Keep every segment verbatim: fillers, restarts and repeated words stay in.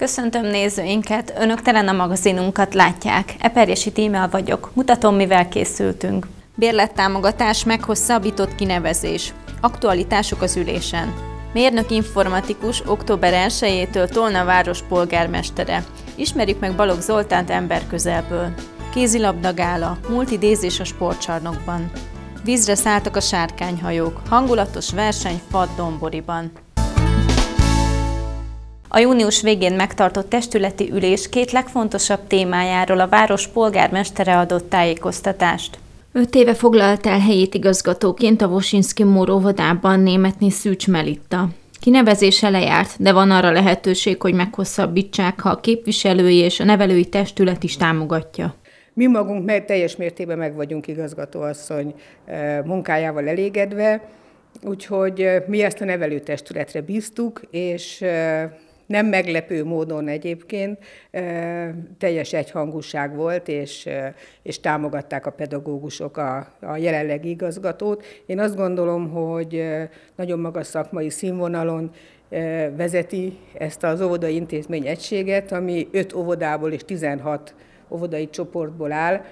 Köszöntöm nézőinket, Önök Telen a magazinunkat látják. Eperjesi Tímea vagyok, mutatom, mivel készültünk. Bérlettámogatás, meghosszabbított kinevezés. Aktualitások az ülésen. Mérnök informatikus október elsejétől Tolna város polgármestere. Ismerjük meg Balogh Zoltánt emberközelből. Kézilabdagála, multidézés a sportcsarnokban. Vízre szálltak a sárkányhajók, hangulatos verseny Fadd-Domboriban. A június végén megtartott testületi ülés két legfontosabb témájáról a város polgármestere adott tájékoztatást. Öt éve foglalt el helyét igazgatóként a Wosinski Mór óvodában Németné Szűcs Melitta. Kinevezése lejárt, de van arra lehetőség, hogy meghosszabbítsák, ha a képviselői és a nevelői testület is támogatja. Mi magunk meg teljes mértékben meg vagyunk igazgatóasszony munkájával elégedve, úgyhogy mi ezt a nevelőtestületre bíztuk, és nem meglepő módon egyébként teljes egyhangúság volt, és, és támogatták a pedagógusok a, a jelenlegi igazgatót. Én azt gondolom, hogy nagyon magas szakmai színvonalon vezeti ezt az óvodai intézmény egységet, ami öt óvodából és tizenhat óvodai csoportból áll.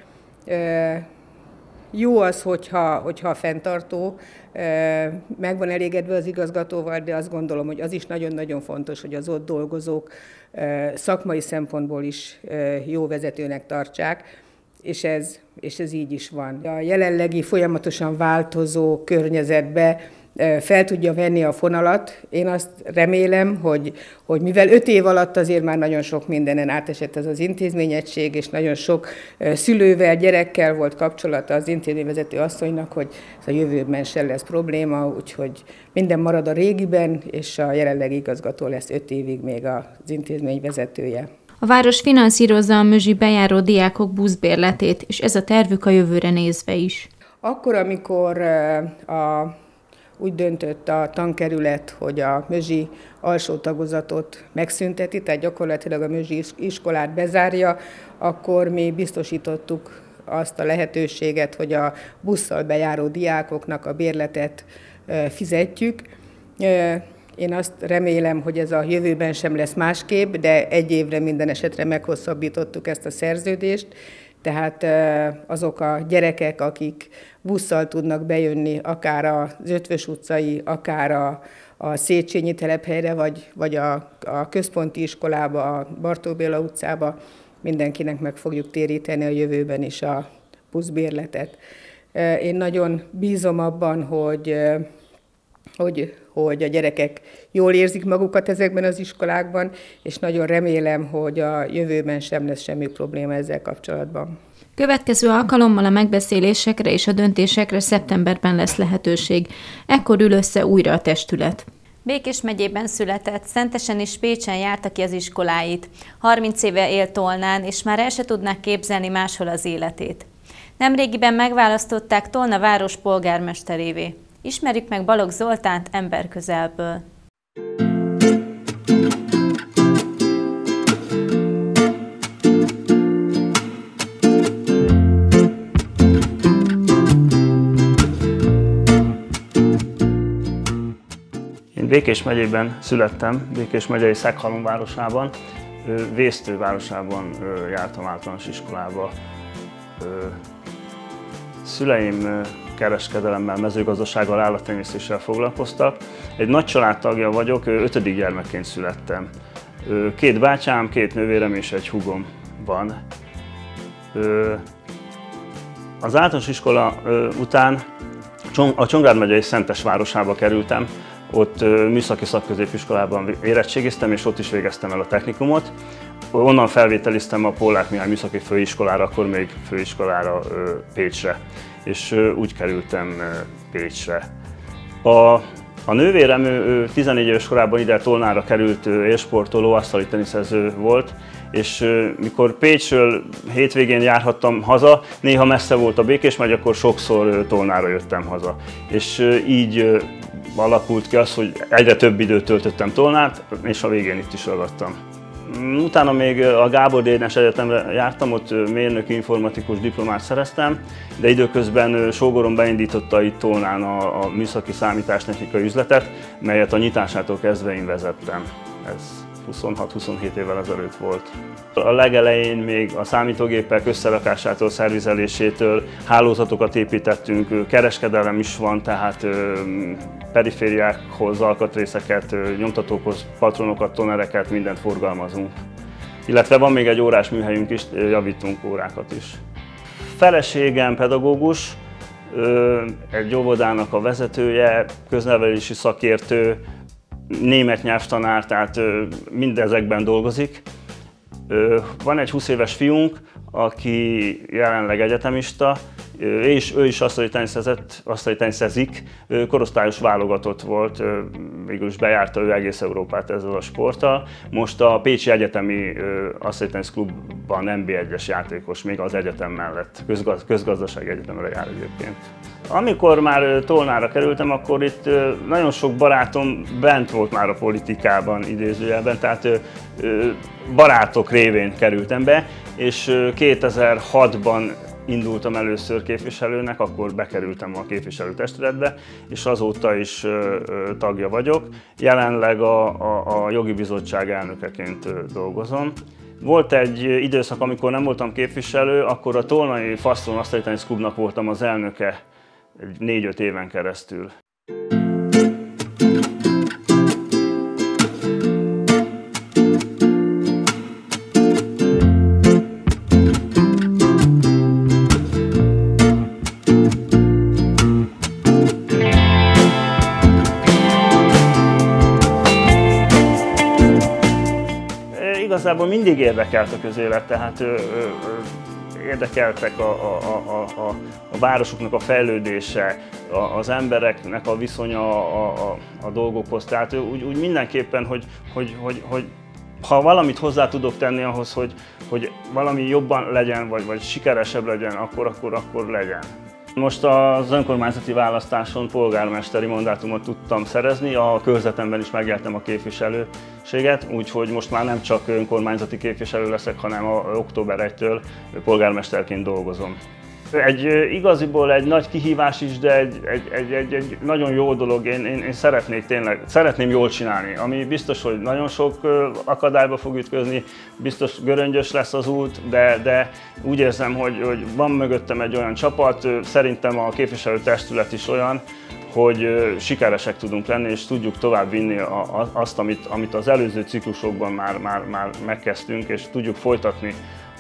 Jó az, hogyha, hogyha a fenntartó meg van elégedve az igazgatóval, de azt gondolom, hogy az is nagyon-nagyon fontos, hogy az ott dolgozók szakmai szempontból is jó vezetőnek tartsák, és ez, és ez így is van. A jelenlegi folyamatosan változó környezetbe fel tudja venni a fonalat. Én azt remélem, hogy, hogy mivel öt év alatt azért már nagyon sok mindenen átesett ez az intézményegység, és nagyon sok szülővel, gyerekkel volt kapcsolata az intézményvezető asszonynak, hogy ez a jövőben sem lesz probléma, úgyhogy minden marad a régiben, és a jelenlegi igazgató lesz öt évig még az intézmény vezetője. A város finanszírozza a Mözsi bejáró diákok buszbérletét, és ez a tervük a jövőre nézve is. Akkor, amikor a úgy döntött a tankerület, hogy a Mözsi alsó tagozatot megszünteti, tehát gyakorlatilag a Mözsi iskolát bezárja, akkor mi biztosítottuk azt a lehetőséget, hogy a busszal bejáró diákoknak a bérletet fizetjük. Én azt remélem, hogy ez a jövőben sem lesz másképp, de egy évre minden esetre meghosszabbítottuk ezt a szerződést. Tehát azok a gyerekek, akik busszal tudnak bejönni, akár az Ötvös utcai, akár a, a Széchenyi telephelyre, vagy, vagy a, a központi iskolába, a Bartók Béla utcába, mindenkinek meg fogjuk téríteni a jövőben is a buszbérletet. Én nagyon bízom abban, hogy, hogy, hogy a gyerekek jól érzik magukat ezekben az iskolákban, és nagyon remélem, hogy a jövőben sem lesz semmi probléma ezzel kapcsolatban. Következő alkalommal a megbeszélésekre és a döntésekre szeptemberben lesz lehetőség. Ekkor ül össze újra a testület. Békés megyében született, Szentesen és Pécsen járta ki az iskoláit. harminc éve él Tolnán, és már el se tudnak képzelni máshol az életét. Nemrégiben megválasztották Tolna város polgármesterévé. Ismerjük meg Balogh Zoltánt emberközelből. Én Békés megyében születtem, Békés megyei Szeghalom városában, Vésztő városában jártam általános iskolába. Szüleim kereskedelemmel, mezőgazdasággal, állattenyésztéssel foglalkoztak. Egy nagy családtagja vagyok, ötödik gyermekként születtem. Két bátyám, két nővérem és egy húgom van. Az általános iskola után a Csongrád megyei Szentes városába kerültem. Ott műszaki szakközépiskolában érettségiztem, és ott is végeztem el a technikumot. Onnan felvételiztem a Pollák Mihály műszaki főiskolára, akkor még főiskolára Pécsre, és úgy kerültem Pécsre. A, a nővérem ő tizenegy éves korában ide Tolnára került, élsportoló, asztali teniszező volt, és mikor Pécsről hétvégén járhattam haza, néha messze volt a Békés megy, akkor sokszor Tolnára jöttem haza. És így alakult ki az, hogy egyre több időt töltöttem Tolnát, és a végén itt is ragadtam. Utána még a Gábor Dénes Egyetemre jártam, ott mérnöki informatikus diplomát szereztem, de időközben sógorom beindította itt Tolnán a, a műszaki számítástechnikai üzletet, melyet a nyitásától kezdve én vezettem. Ez huszonhat-huszonhét évvel ezelőtt volt. A legelején még a számítógépek összerakásától, szervizelésétől hálózatokat építettünk, kereskedelem is van, tehát perifériákhoz, alkatrészeket, nyomtatókhoz, patronokat, tonereket, mindent forgalmazunk. Illetve van még egy órás műhelyünk is, javítunk órákat is. Feleségem pedagógus, egy óvodának a vezetője, köznevelési szakértő, német nyelvtanár, tehát mindezekben dolgozik. Van egy húsz éves fiunk, aki jelenleg egyetemista, és ő is asztaliteniszezett, korosztályos válogatott volt, végül is bejárta ő egész Európát ezzel a sporttal. Most a Pécsi Egyetemi Asztalitenisz Klubban en bé egyes játékos, még az egyetem mellett, közgaz, közgazdasági egyetemre jár egyébként. Amikor már Tolnára kerültem, akkor itt nagyon sok barátom bent volt már a politikában, idézőjelben, tehát barátok révén kerültem be, és kétezer-hatban indultam először képviselőnek, akkor bekerültem a képviselőtestületbe, és azóta is tagja vagyok. Jelenleg a, a, a jogi bizottság elnökeként dolgozom. Volt egy időszak, amikor nem voltam képviselő, akkor a Tolnai Fasztron Asztalitenisz Klubnak voltam az elnöke négy-öt éven keresztül. Igazából mindig érdekelt a közélet, tehát ö, ö, érdekeltek a, a, a, a, a városoknak a fejlődése, a, az embereknek a viszonya a, a, a dolgokhoz. Tehát úgy, úgy mindenképpen, hogy, hogy, hogy, hogy ha valamit hozzá tudok tenni ahhoz, hogy, hogy valami jobban legyen, vagy, vagy sikeresebb legyen, akkor, akkor, akkor legyen. Most az önkormányzati választáson polgármesteri mandátumot tudtam szerezni, a körzetemben is megjeltem a képviselőséget, úgyhogy most már nem csak önkormányzati képviselő leszek, hanem a október elsejétől polgármesterként dolgozom. Egy igaziból egy nagy kihívás is, de egy, egy, egy, egy, egy nagyon jó dolog. Én, én, én szeretnék tényleg, szeretném jól csinálni, ami biztos, hogy nagyon sok akadályba fog ütközni, biztos göröngyös lesz az út, de, de úgy érzem, hogy, hogy van mögöttem egy olyan csapat, szerintem a képviselőtestület is olyan, hogy sikeresek tudunk lenni, és tudjuk tovább vinni azt, amit, amit az előző ciklusokban már, már, már megkezdtünk, és tudjuk folytatni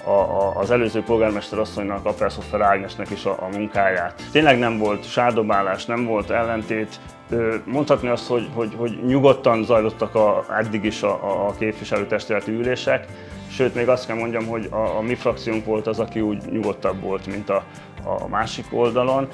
az előző polgármester asszonynak, Appel-Szoffer Ágnesnek is a, a munkáját. Tényleg nem volt sárdobálás, nem volt ellentét. Mondhatni azt, hogy, hogy, hogy nyugodtan zajlottak a, eddig is a, a képviselőtestületi ülések, sőt, még azt kell mondjam, hogy a, a mi frakciónk volt az, aki úgy nyugodtabb volt, mint a, a másik oldalon.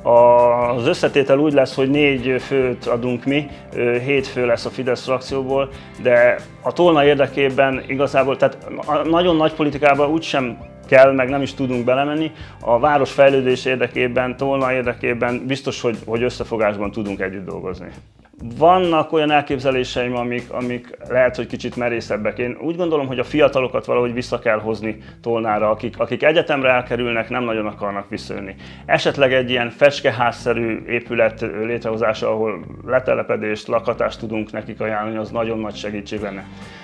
Az összetétel úgy lesz, hogy négy főt adunk mi, hét fő lesz a Fidesz frakcióból, de a Tolna érdekében igazából, tehát a nagyon nagy politikában úgysem kell, meg nem is tudunk belemenni. A város fejlődés érdekében, Tolna érdekében biztos, hogy, hogy összefogásban tudunk együtt dolgozni. Vannak olyan elképzeléseim, amik, amik lehet, hogy kicsit merészebbek. Én úgy gondolom, hogy a fiatalokat valahogy vissza kell hozni Tolnára, akik, akik egyetemre elkerülnek, nem nagyon akarnak visszajönni. Esetleg egy ilyen fecskeházszerű épület létrehozása, ahol letelepedést, lakhatást tudunk nekik ajánlani, az nagyon nagy segítség lenne.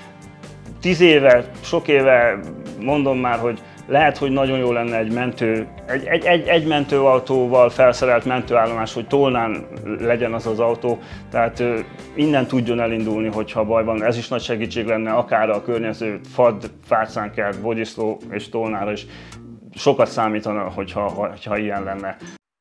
Tíz éve, sok éve mondom már, hogy lehet, hogy nagyon jó lenne egy mentő, egy, egy, egy, egy mentőautóval felszerelt mentőállomás, hogy Tolnán legyen az az autó, tehát innen tudjon elindulni, hogyha baj van. Ez is nagy segítség lenne, akár a környező Fad, Fácánkert, Bogyiszló és Tolnára is. Sokat számítana, hogyha, hogyha ilyen lenne.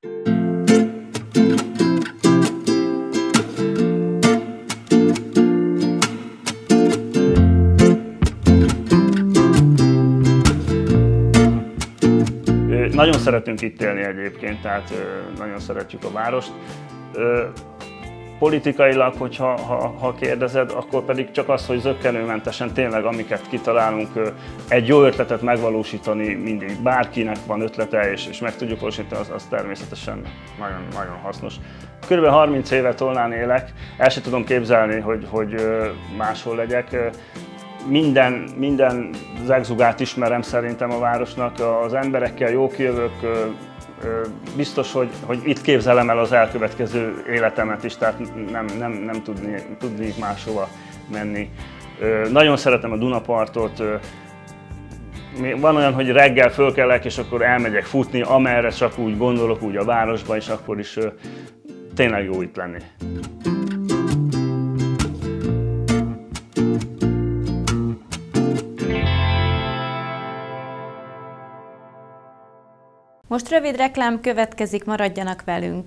Nagyon szeretünk itt élni egyébként, tehát nagyon szeretjük a várost. Politikailag, hogyha ha, ha kérdezed, akkor pedig csak az, hogy zökkenőmentesen tényleg amiket kitalálunk, egy jó ötletet megvalósítani mindig. Bárkinek van ötlete és, és meg tudjuk valósítani, az, az természetesen nagyon, nagyon hasznos. Körülbelül harminc éve Tolnán élek, el sem tudom képzelni, hogy, hogy máshol legyek. Minden, minden zegzugát ismerem szerintem a városnak, az emberekkel jó kijövök, biztos, hogy, hogy itt képzelem el az elkövetkező életemet is, tehát nem, nem, nem tudni, tudnék máshova menni. Nagyon szeretem a Dunapartot. Van olyan, hogy reggel fölkelek, és akkor elmegyek futni, amerre csak úgy gondolok, úgy a városba, és akkor is tényleg jó itt lenni. Most rövid reklám következik, maradjanak velünk!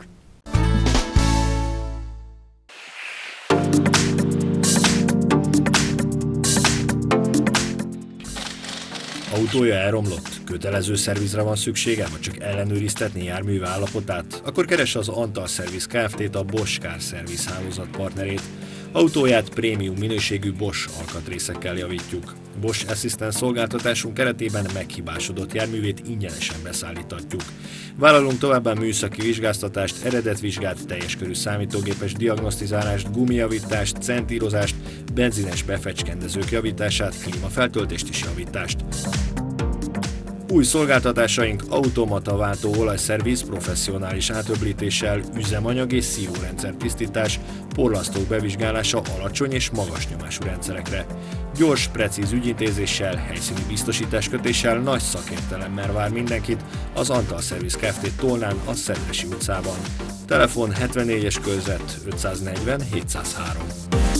Autója elromlott? Kötelező szervizre van szüksége, vagy csak ellenőriztetni járműve állapotát? Akkor keresse az Antal Service Kft. A Bosch Car Service hálózat partnerét. Autóját prémium minőségű Bosch alkatrészekkel javítjuk. Bosch Assistance szolgáltatásunk keretében meghibásodott járművét ingyenesen beszállítatjuk. Vállalunk továbbá műszaki vizsgáztatást, eredetvizsgát, teljes körű számítógépes diagnosztizálást, gumijavítást, centírozást, benzines befecskendezők javítását, klímafeltöltést és javítást. Új szolgáltatásaink automata váltó olajszerviz professzionális átöblítéssel, üzemanyag és szívórendszer tisztítás, porlasztók bevizsgálása alacsony és magas nyomású rendszerekre. Gyors, precíz ügyintézéssel, helyszíni biztosításkötéssel, nagy szakértelemmel vár mindenkit az Antal Service Kft. Tolnán, a Szedresi utcában. Telefon hetvennégyes körzet ötszáznegyven hétszázhárom.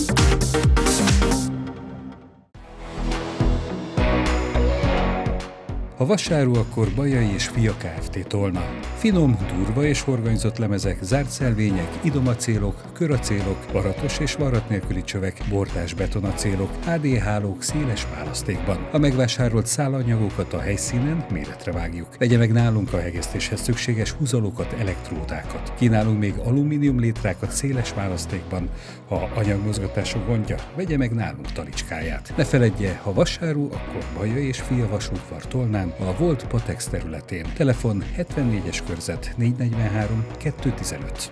Ha vasáru, akkor Bajai és Fia Kft. Tolna. Finom, durva és horgonyzott lemezek, zárt szelvények, idomacélok, köracélok, varatos és varat nélküli csövek, bordás betonacélok, há dé hálók széles választékban. A megvásárolt szálanyagokat a helyszínen méretre vágjuk. Vegye meg nálunk a hegesztéshez szükséges húzalókat, elektródákat. Kínálunk még alumínium létrákat széles választékban. Ha anyagmozgatások gondja, vegye meg nálunk talicskáját. Ne feledje, ha vasáru, akkor Bajai és Fia vasútvar Tolnán, a Volt Patex területén. Telefon hetvennégyes körzet négyszáznegyvenhárom kétszáztizenöt.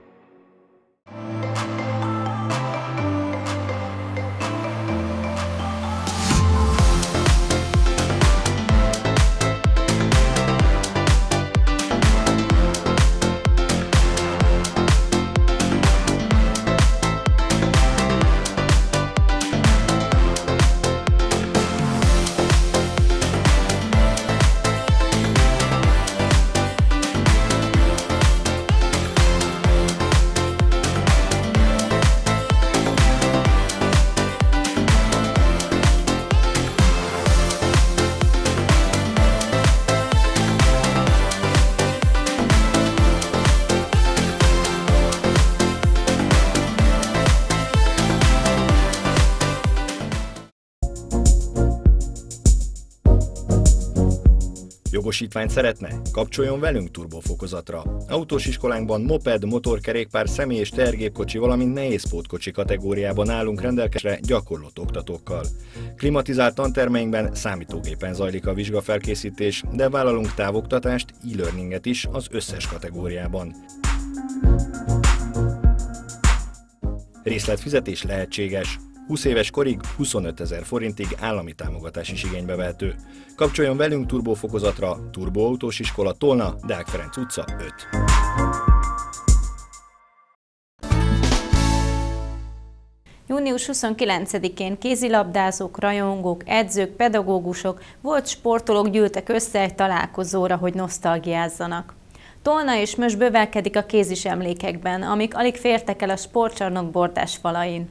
Jogosítványt szeretne? Kapcsoljon velünk turbofokozatra. Autós iskolánkban moped, motorkerékpár, személy- és tehergépkocsi, valamint nehézpótkocsi kategóriában állunk rendelkezésre gyakorlott oktatókkal. Klimatizált tantermeinkben számítógépen zajlik a vizsgafelkészítés, de vállalunk távoktatást, e-learninget is az összes kategóriában. Részletfizetés lehetséges. húsz éves korig huszonötezer forintig állami támogatás is igénybe vehető. Kapcsoljon velünk turbofokozatra, Turboautós Iskola Tolna, Deák Ferenc utca öt. június huszonkilencedikén kézilabdázók, rajongók, edzők, pedagógusok, volt sportolók gyűltek össze egy találkozóra, hogy nosztalgiázzanak. Tolna és Mös bővelkedik a kézis emlékekben, amik alig fértek el a sportcsarnok bordás falain.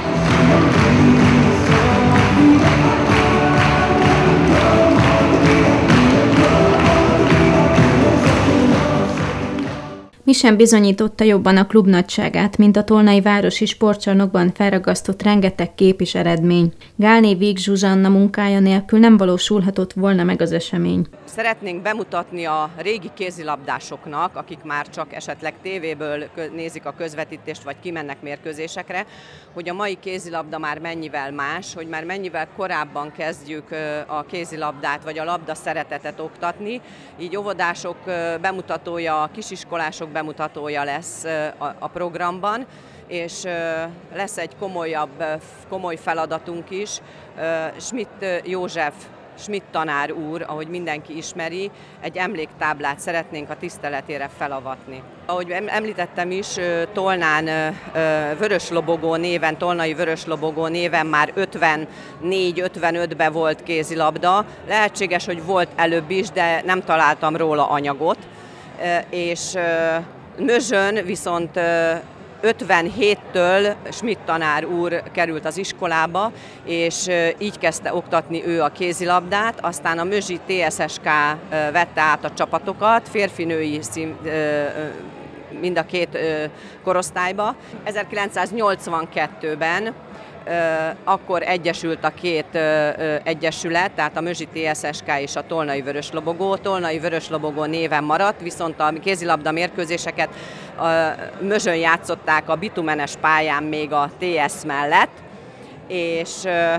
Mi sem bizonyította jobban a klub nagyságát, mint a tolnai városi sportcsarnokban felragasztott rengeteg kép és eredmény. Gálné Víg Zsuzsanna munkája nélkül nem valósulhatott volna meg az esemény. Szeretnénk bemutatni a régi kézilabdásoknak, akik már csak esetleg tévéből nézik a közvetítést, vagy kimennek mérkőzésekre, hogy a mai kézilabda már mennyivel más, hogy már mennyivel korábban kezdjük a kézilabdát, vagy a labda szeretetet oktatni. Így óvodások bemutatója, kisiskolások bemutatója lesz a programban, és lesz egy komolyabb, komoly feladatunk is. Schmidt József Schmidt tanár úr, ahogy mindenki ismeri, egy emléktáblát szeretnénk a tiszteletére felavatni. Ahogy említettem is, Tolnán Vöröslobogó néven, Tolnai Vöröslobogó néven már ötvennégy ötvenötben volt kézilabda. Lehetséges, hogy volt előbb is, de nem találtam róla anyagot. És Mözsön viszont ötvenhéttől Schmidt tanár úr került az iskolába, és így kezdte oktatni ő a kézilabdát, aztán a Mözsi té es es ká vette át a csapatokat, férfi-női szín, mind a két korosztályba. ezerkilencszáznyolcvankettőben akkor egyesült a két egyesület, tehát a Mözsi té es es ká és a Tolnai Vöröslobogó. Tolnai Vöröslobogó néven maradt, viszont a kézilabda mérkőzéseket Mözsön játszották a bitumenes pályán még a té es mellett, és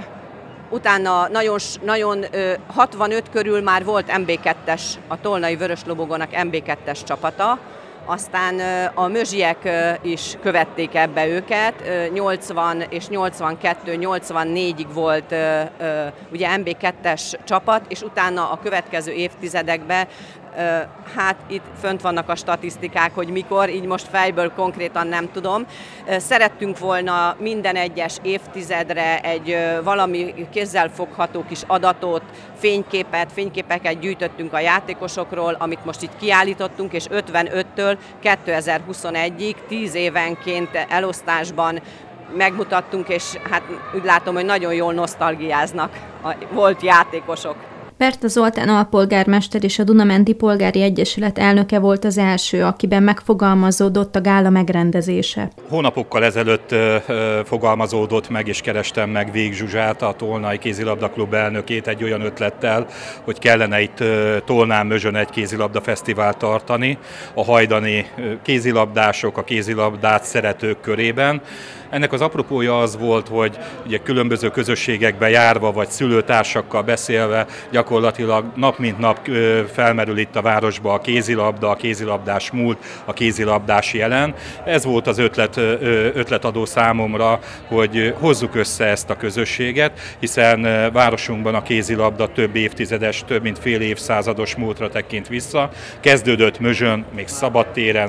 utána nagyon, nagyon hatvanöt körül már volt em bé kettes, a Tolnai Vöröslobogónak em bé kettes csapata, aztán a mözsiek is követték ebbe őket, nyolcvan és nyolcvankettő nyolcvannégyig volt ugye em bé kettes csapat, és utána a következő évtizedekben, hát itt fönt vannak a statisztikák, hogy mikor, így most fejből konkrétan nem tudom. Szerettünk volna minden egyes évtizedre egy valami kézzelfogható kis adatot, fényképet, fényképeket gyűjtöttünk a játékosokról, amit most itt kiállítottunk, és ötvenöttől kétezer-huszonegyig tíz évenként elosztásban megmutattunk, és hát úgy látom, hogy nagyon jól nosztalgiáznak a volt játékosok. Berta Zoltán alpolgármester és a Duna-menti Polgári Egyesület elnöke volt az első, akiben megfogalmazódott a gála megrendezése. Hónapokkal ezelőtt ö, ö, fogalmazódott meg, és kerestem meg Vég Zsuzsát, a Tolnai Kézilabdaklub elnökét egy olyan ötlettel, hogy kellene itt ö, Tolnán Mözsön egy kézilabda fesztivált tartani a hajdani ö, kézilabdások, a kézilabdát szeretők körében. Ennek az apropója az volt, hogy ugye különböző közösségekbe járva, vagy szülőtársakkal beszélve, gyakorlatilag nap mint nap felmerül itt a városba a kézilabda, a kézilabdás múlt, a kézilabdás jelen. Ez volt az ötlet, ötletadó számomra, hogy hozzuk össze ezt a közösséget, hiszen városunkban a kézilabda több évtizedes, több mint fél évszázados múltra tekint vissza. Kezdődött Mözsön, még szabadtéren,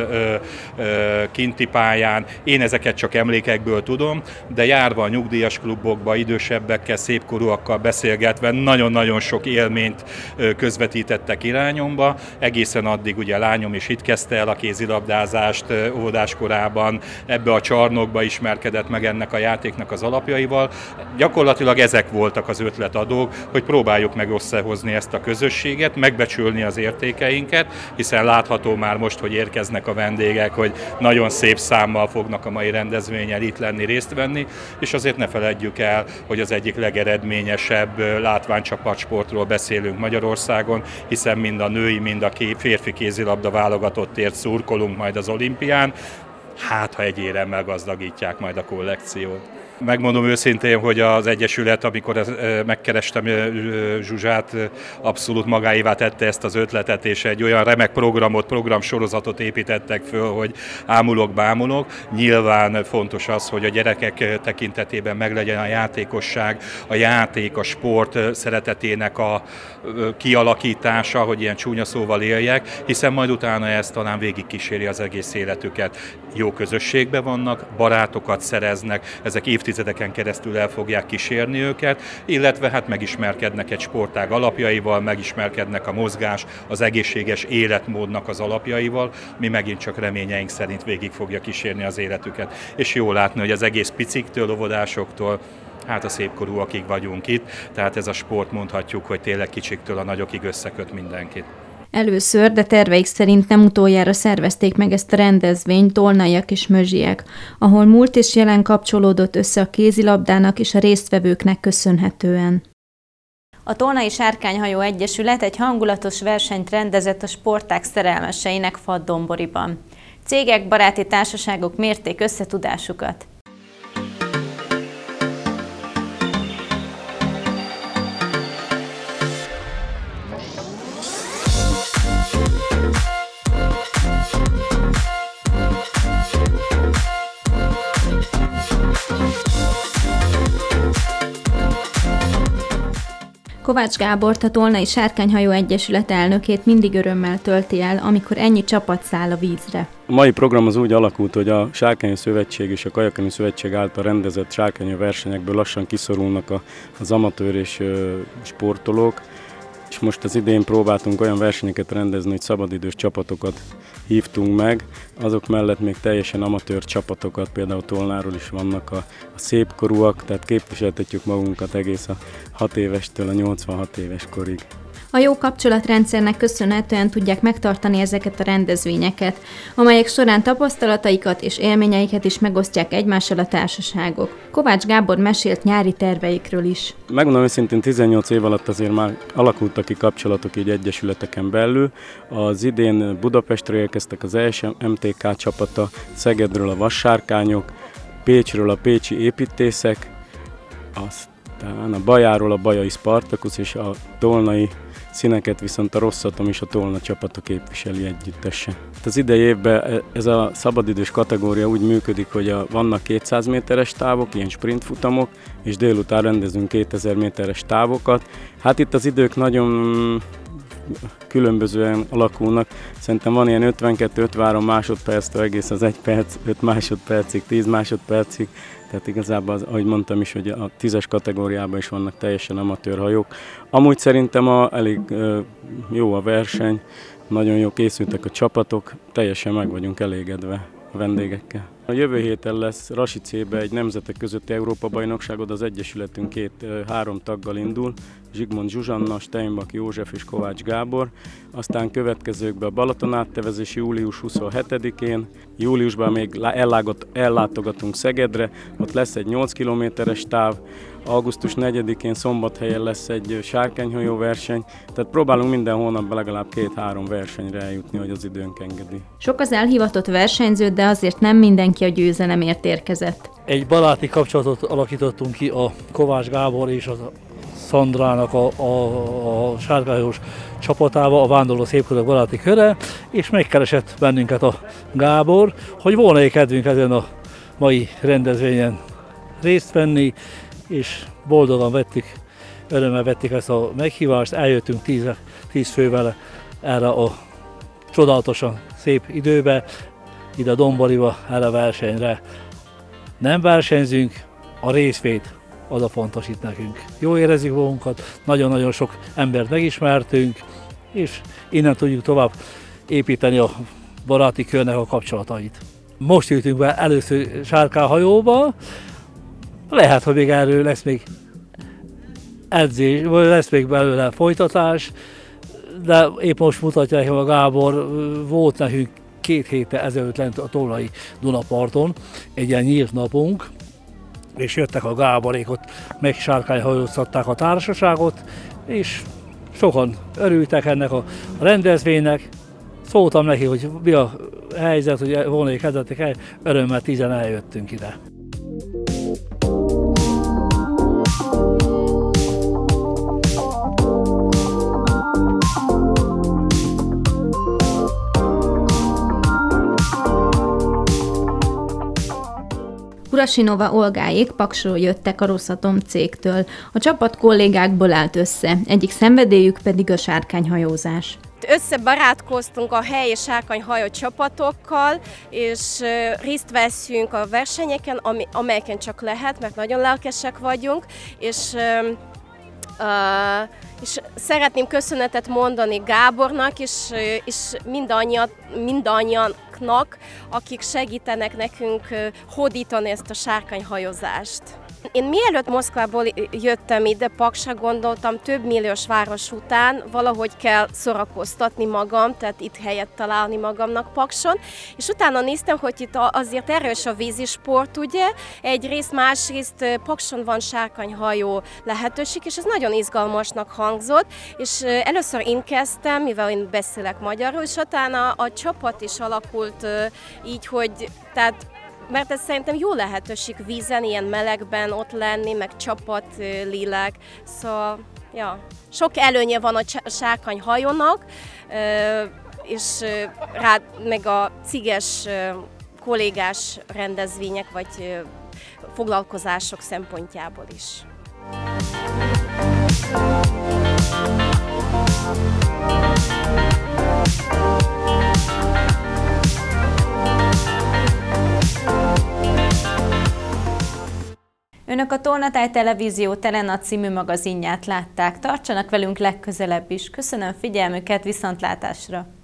kinti pályán, én ezeket csak emlékekből tudom, de járva a nyugdíjas klubokba, idősebbekkel, szépkorúakkal beszélgetve nagyon-nagyon sok élményt közvetítettek irányomba. Egészen addig ugye a lányom is itt kezdte el a kézilabdázást óvodáskorában, ebbe a csarnokba ismerkedett meg ennek a játéknak az alapjaival. Gyakorlatilag ezek voltak az ötletadók, hogy próbáljuk meg összehozni ezt a közösséget, megbecsülni az értékeinket, hiszen látható már most, hogy érkeznek a vendégek, hogy nagyon szép számmal fognak a mai rendezvényen itt lenni, részt venni, és azért ne feledjük el, hogy az egyik legeredményesebb látványcsapatsportról beszélünk Magyarországon, hiszen mind a női, mind a férfi kézilabda válogatottért szurkolunk majd az olimpián, hát ha egy éremmel gazdagítják majd a kollekciót. Megmondom őszintén, hogy az Egyesület, amikor megkerestem Zsuzsát, abszolút magáévá tette ezt az ötletet, és egy olyan remek programot, programsorozatot építettek föl, hogy ámulok, bámulok. Nyilván fontos az, hogy a gyerekek tekintetében meglegyen a játékosság, a játék, a sport szeretetének a kialakítása, hogy ilyen csúnya szóval éljek, hiszen majd utána ezt talán végigkíséri az egész életüket. Jó közösségben vannak, barátokat szereznek, ezek évtizedeken keresztül el fogják kísérni őket, illetve hát megismerkednek egy sportág alapjaival, megismerkednek a mozgás, az egészséges életmódnak az alapjaival, mi megint csak reményeink szerint végig fogja kísérni az életüket. És jó látni, hogy az egész piciktől, óvodásoktól, hát a szépkorúakig vagyunk itt, tehát ez a sport, mondhatjuk, hogy tényleg kicsiktől a nagyokig összeköt mindenkit. Először, de terveik szerint nem utoljára szervezték meg ezt a rendezvényt tolnaiak és mözsiek, ahol múlt és jelen kapcsolódott össze a kézilabdának és a résztvevőknek köszönhetően. A Tolnai Sárkányhajó Egyesület egy hangulatos versenyt rendezett a sportág szerelmeseinek Faddonboriban. Cégek, baráti társaságok mérték összetudásukat. Kovács Gábort, a Tolnai Sárkányhajó Egyesület elnökét mindig örömmel tölti el, amikor ennyi csapat száll a vízre. A mai program az úgy alakult, hogy a Sárkányi Szövetség és a Kajakkenő Szövetség által rendezett sárkányhajó versenyekből lassan kiszorulnak a, az amatőr és ö, sportolók, és most az idén próbáltunk olyan versenyeket rendezni, hogy szabadidős csapatokat hívtunk meg, azok mellett még teljesen amatőr csapatokat, például Tolnáról is vannak a, a szépkorúak, tehát képviseltetjük magunkat egész a hat évestől a nyolcvanhat éves korig. A jó kapcsolatrendszernek köszönhetően tudják megtartani ezeket a rendezvényeket, amelyek során tapasztalataikat és élményeiket is megosztják egymással a társaságok. Kovács Gábor mesélt nyári terveikről is. Megmondom őszintén, tizennyolc év alatt azért már alakultak ki kapcsolatok így egyesületeken belül. Az idén Budapestre érkeztek az E S M T K csapata, Szegedről a Vassárkányok, Pécsről a pécsi építészek, aztán a Bajáról a Bajai Spartacus és a tolnai színeket viszont a Rosszatom és a Tolna csapata képviseli együttesen. Az idei évben ez a szabadidős kategória úgy működik, hogy a, vannak kétszáz méteres távok, ilyen sprintfutamok, és délután rendezünk kétezer méteres távokat. Hát itt az idők nagyon különbözően alakulnak. Szerintem van ilyen ötvenkettő-ötvenhárom másodperctől egész az egy perc, öt másodpercig, tíz másodpercig. Tehát igazából, az, ahogy mondtam is, hogy a tízes kategóriában is vannak teljesen amatőr hajók. Amúgy szerintem a, elég ö, jó a verseny, nagyon jó készültek a csapatok, teljesen meg vagyunk elégedve a vendégekkel. A jövő héten lesz Rasicébe egy nemzetek közötti Európa-bajnokságod, az Egyesületünk két, három taggal indul, Zsigmond Zsuzsanna, Steinbach József és Kovács Gábor. Aztán következőkben a Balaton áttevezés július huszonhetedikén, júliusban még ellágot, ellátogatunk Szegedre, ott lesz egy nyolc kilométeres táv, augusztus negyedikén Szombathelyen lesz egy sárkányhajó verseny, tehát próbálunk minden hónapban legalább két-három versenyre eljutni, hogy az időnk engedi. Sok az elhivatott versenyző, de azért nem mindenki a győzelemért érkezett. Egy baráti kapcsolatot alakítottunk ki a Kovács Gábor és a Szandrának a, a, a sárkányhajós csapatába, a Vándorló Szépkorúak baráti köre, és megkeresett bennünket a Gábor, hogy volna-e kedvünk ezen a mai rendezvényen részt venni, és boldogan vettük, örömmel vettük ezt a meghívást, eljöttünk tíz, tíz fővel erre a csodálatosan szép időbe, ide a Domboriba, erre a versenyre. Nem versenyzünk, a részvét az a fontos itt nekünk. Jól érezzük magunkat, nagyon-nagyon sok embert megismertünk, és innen tudjuk tovább építeni a baráti körnek a kapcsolatait. Most ültünk be először sárkányhajóba, lehet, hogy még erről lesz még edzés, vagy lesz még belőle folytatás, de épp most mutatja nekem a Gábor, volt nekünk két héttel ezelőtt lent a Tolnai Dunaparton egy ilyen nyílt napunk, és jöttek a Gáborék, ott megsárkányhajóztatták a társaságot, és sokan örültek ennek a rendezvénynek. Szóltam neki, hogy mi a helyzet, hogy volna kezdetek el, örömmel tízen eljöttünk ide. Urasinova Olgáék Paksról jöttek a Rosszatom cégtől. A csapat kollégákból állt össze, egyik szenvedélyük pedig a sárkányhajózás. Összebarátkoztunk a helyi sárkányhajó csapatokkal, és részt veszünk a versenyeken, amelyeken csak lehet, mert nagyon lelkesek vagyunk, és Uh, és szeretném köszönetet mondani Gábornak, és, és mindannyiaknak, akik segítenek nekünk hódítani ezt a sárkányhajózást. Én mielőtt Moszkvából jöttem ide, Paksra, gondoltam, több milliós város után valahogy kell szórakoztatni magam, tehát itt helyet találni magamnak Pakson, és utána néztem, hogy itt azért erős a vízisport, ugye, egyrészt, másrészt Pakson van sárkányhajó lehetőség, és ez nagyon izgalmasnak hangzott, és először én kezdtem, mivel én beszélek magyarul, és utána a csapat is alakult így, hogy tehát mert ez szerintem jó lehetőség vízen, ilyen melegben ott lenni, meg csapat, lélek. Szóval, ja, sok előnye van a sárkányhajónak, és rá meg a ciges kollégás rendezvények vagy foglalkozások szempontjából is. Önök a Tolnatáj Televízió Telenat című magazinját látták. Tartsanak velünk legközelebb is. Köszönöm figyelmüket, viszontlátásra!